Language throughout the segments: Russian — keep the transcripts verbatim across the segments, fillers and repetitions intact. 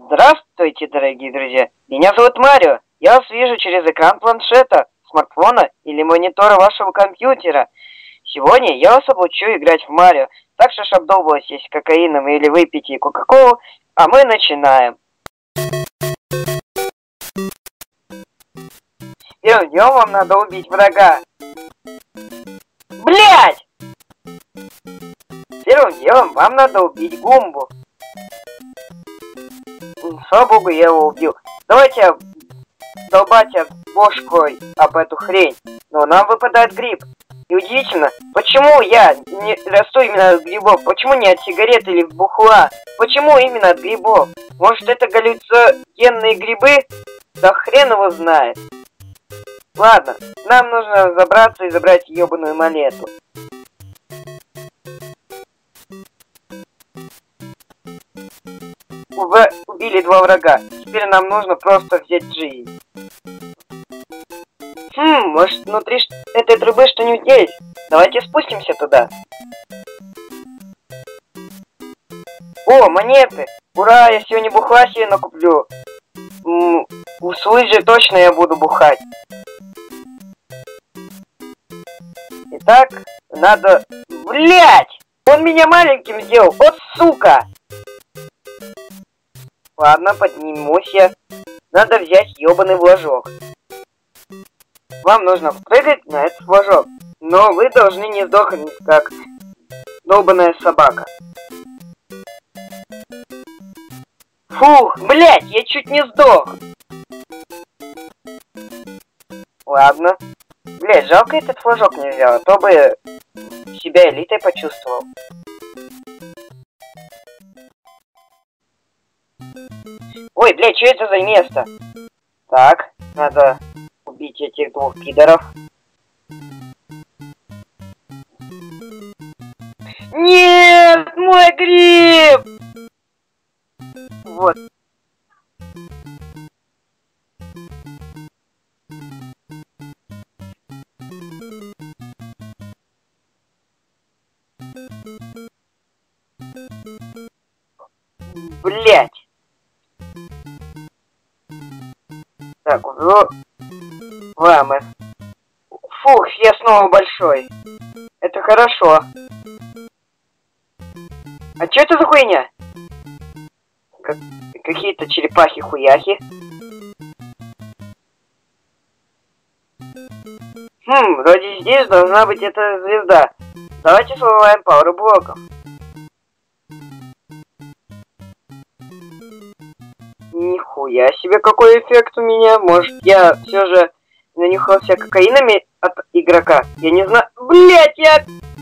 Здравствуйте, дорогие друзья! Меня зовут Марио. Я вас вижу через экран планшета, смартфона или монитора вашего компьютера. Сегодня я вас обучу играть в Марио. Так что, чтобы долго есть кокаином или выпейте кока-колу, а мы начинаем. Первым делом вам надо убить врага. Блять! Первым делом вам надо убить Гумбу. Слава богу, я его убил. Давайте долбать бошкой об эту хрень. Но нам выпадает гриб. И удивительно, почему я не расту именно от грибов? Почему не от сигарет или бухла? Почему именно от грибов? Может, это галлюциногенные грибы? Да хрен его знает. Ладно, нам нужно забраться и забрать ебаную монету. Вы убили два врага. Теперь нам нужно просто взять жизнь. Хм, может внутри этой трубы что-нибудь есть? Давайте спустимся туда. О, монеты! Ура, я сегодня бухла себе накуплю. М -м, у Суиджи точно я буду бухать. Итак, надо... Блять! Он меня маленьким сделал! Вот сука! Ладно, поднимусь я. Надо взять ёбаный флажок. Вам нужно прыгать на этот флажок. Но вы должны не сдохнуть, как долбаная собака. Фух, блять, я чуть не сдох. Ладно. Блять, жалко этот флажок не взял, а то бы себя элитой почувствовал. Ой, блядь, что это за место? Так, надо убить этих двух пидоров. Нет, мой гриб! Вот. Блять. Так, ну... Ламы. Фух, я снова большой. Это хорошо. А что это за хуйня? Как... Какие-то черепахи-хуяхи. Хм, вроде здесь должна быть эта звезда. Давайте сломаем пару блоков. Нихуя себе, какой эффект у меня. Может, я все же нанюхался кокаинами от игрока? Я не знаю. Блять, я...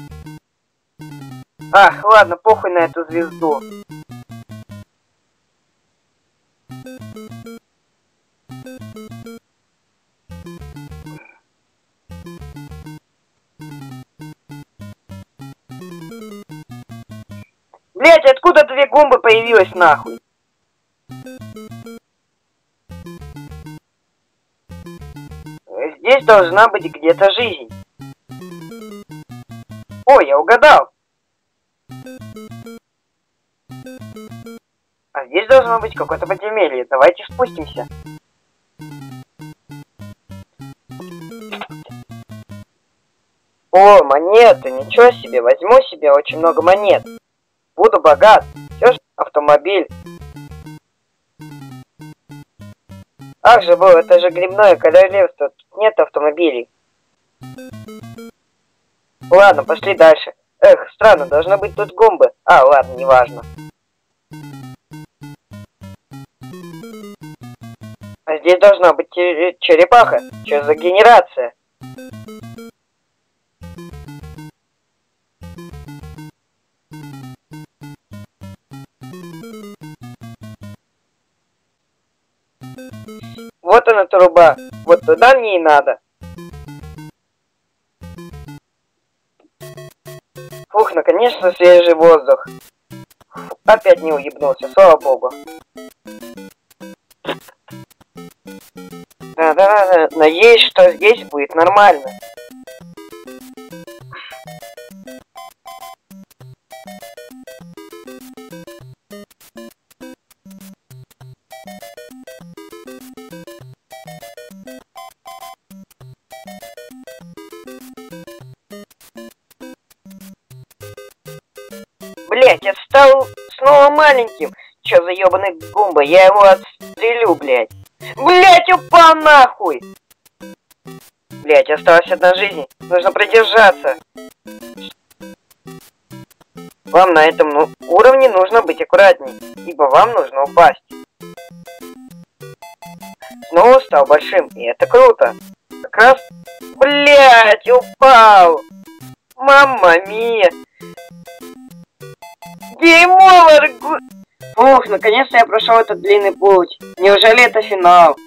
Ах, ладно, похуй на эту звезду. Блять, откуда две гумбы появилась нахуй? Здесь должна быть где-то жизнь. О, я угадал. А здесь должно быть какое-то подземелье. Давайте спустимся. О, монеты, ничего себе. Возьму себе очень много монет. Буду богат. Все же автомобиль. Ах же, был, это же грибное королевство. Тут нет автомобилей. Ладно, пошли дальше. Эх, странно, должны быть тут гумбы. А, ладно, неважно. А здесь должна быть черепаха. Что за генерация? Вот она труба. Вот туда мне и надо. Фух, наконец-то свежий воздух. Фу, опять не уебнулся, слава богу. Да-да-да, надеюсь, что здесь будет нормально. стал маленьким. Чё за ёбаный гумба? Я его отстрелю, блядь. Блядь, упал нахуй! Блядь, осталась одна жизнь. Нужно продержаться. Вам на этом ну, уровне нужно быть аккуратней, ибо вам нужно упасть. Снова стал большим, и это круто. Как раз... Блядь, упал! Мамма мия! Гейм-овер! Фух, наконец-то я прошел этот длинный путь. Неужели это финал?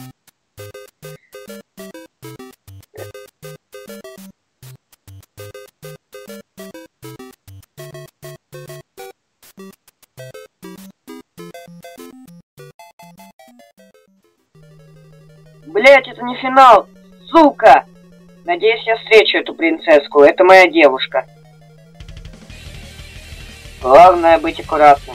Блять, это не финал! Сука! Надеюсь, я встречу эту принцесску. Это моя девушка. Главное быть аккуратным.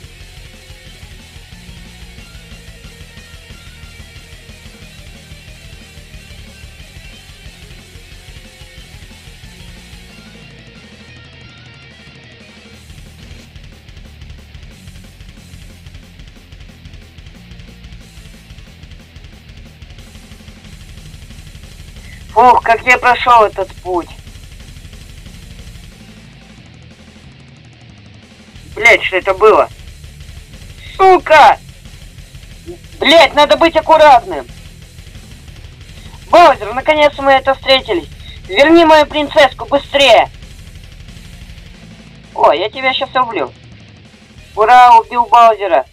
Фух, как я прошел этот путь. Блять, что это было? Сука! Блять, надо быть аккуратным. Баузер, наконец-то мы это встретились. Верни мою принцесску быстрее. О, я тебя сейчас убью. Ура, убил Баузера.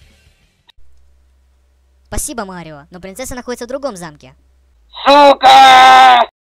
Спасибо, Марио, но принцесса находится в другом замке. Сука!